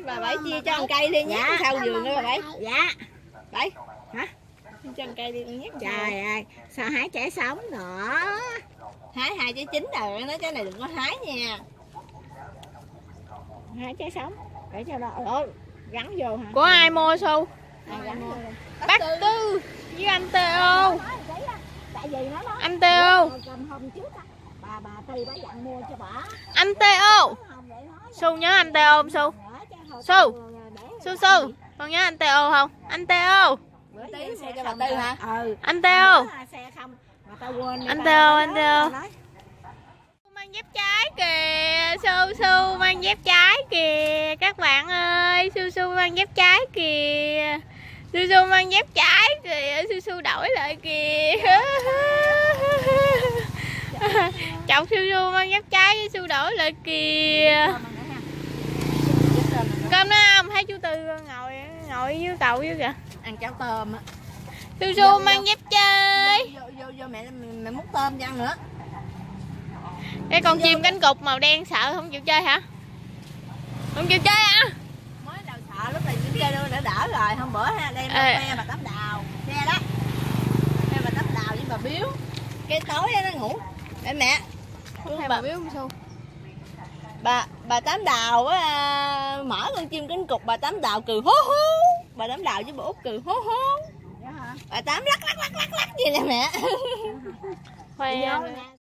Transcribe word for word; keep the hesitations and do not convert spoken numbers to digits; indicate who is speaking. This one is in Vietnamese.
Speaker 1: bà Bảy chia cho một cây đi nhé. Dạ. Sau vườn đó bà Bảy.
Speaker 2: Dạ.
Speaker 1: Bảy.
Speaker 2: Hả?
Speaker 1: Cho một cây đi con nhét.
Speaker 2: Trời ơi, sao hái trái sống nữa.
Speaker 1: Hái hai trái chín rồi, nói trái này đừng có hái nha.
Speaker 2: Hái trái sống để cho nó ủa, gắn vô hả?
Speaker 3: Của ai mua Su?
Speaker 2: À, gắn vô.
Speaker 3: Bác Tư với anh Teo.
Speaker 2: Tại vì nó nói
Speaker 3: Anh Teo.
Speaker 2: cầm hôm trước á, bà bà Tư bà dặn mua cho bà.
Speaker 3: Anh Teo. Su nhớ anh Teo không Su? Su. Su Su, con nhớ anh Teo không? Anh Teo.
Speaker 1: Bữa tí mua cho bà Tư hả?
Speaker 2: Ừ.
Speaker 3: Anh Teo.
Speaker 2: Xe không. Mà tao quên.
Speaker 3: Anh Teo, anh Teo. Mang dép trái kìa, Su Su mang dép trái kìa các bạn ơi, Su Su mang dép trái kìa, Su Su mang dép trái kìa, Su Su đổi lại kìa. Chọc Su Su mang dép trái với Su đổi lại kìa. Cơm nữa không? Thấy chú Tư ngồi ngồi dưới cầu dưới kìa.
Speaker 1: Ăn cháo tôm á.
Speaker 3: Su Su mang dép trái.
Speaker 1: Vô vô vô mẹ mẹ múc tôm cho ăn nữa.
Speaker 3: Cái con chim cánh cụt màu đen sợ không chịu chơi hả? Không chịu chơi hả?
Speaker 1: Mới đầu sợ lúc này chịu chơi đâu đã đỡ rồi. Hôm bữa ha đem
Speaker 3: Ê.
Speaker 1: me bà Tám Đào. Xe đó. Me bà Tám Đào với bà Biếu. Cái tối đó nó ngủ. Để mẹ.
Speaker 3: Hay bà Biếu không Su?
Speaker 1: Bà bà Tám Đào á, mở con chim cánh cụt bà Tám Đào cười hú hú. Bà Tám Đào với bà Út cười hú hú. Bà Tám lắc lắc lắc lắc lắc gì nè mẹ.
Speaker 3: Khoe.